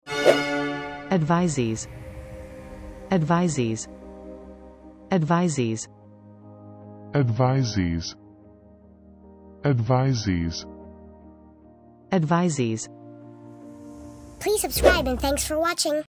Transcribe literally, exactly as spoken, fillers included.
Advisees. Advisees. Advisees. Advisees. Advisees. Advisees. Please subscribe and thanks for watching.